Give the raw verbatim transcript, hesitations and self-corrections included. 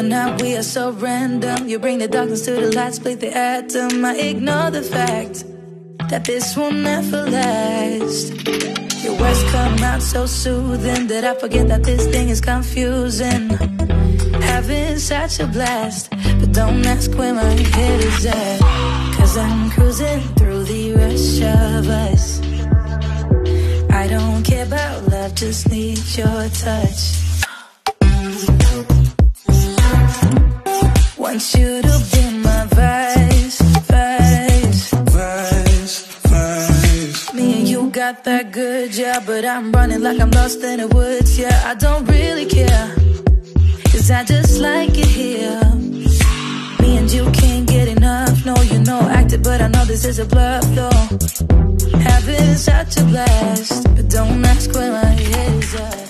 now we are so random. You bring the darkness to the light, split the atom. I ignore the fact that this will never last. Your words come out so soothing that I forget that this thing is confusing. Having such a blast, but don't ask where my head is at. Cause I'm cruising through the rush of us. I don't care about love, just need your touch. Want you to be my vice, vice, vice, vice. Me and you got that good, yeah, but I'm running like I'm lost in the woods, yeah. I don't really care, cause I just like it here. Me and you can't get enough, no, you know acted, but I know this is a bluff, though. Having such a blast, but don't ask where my head is at.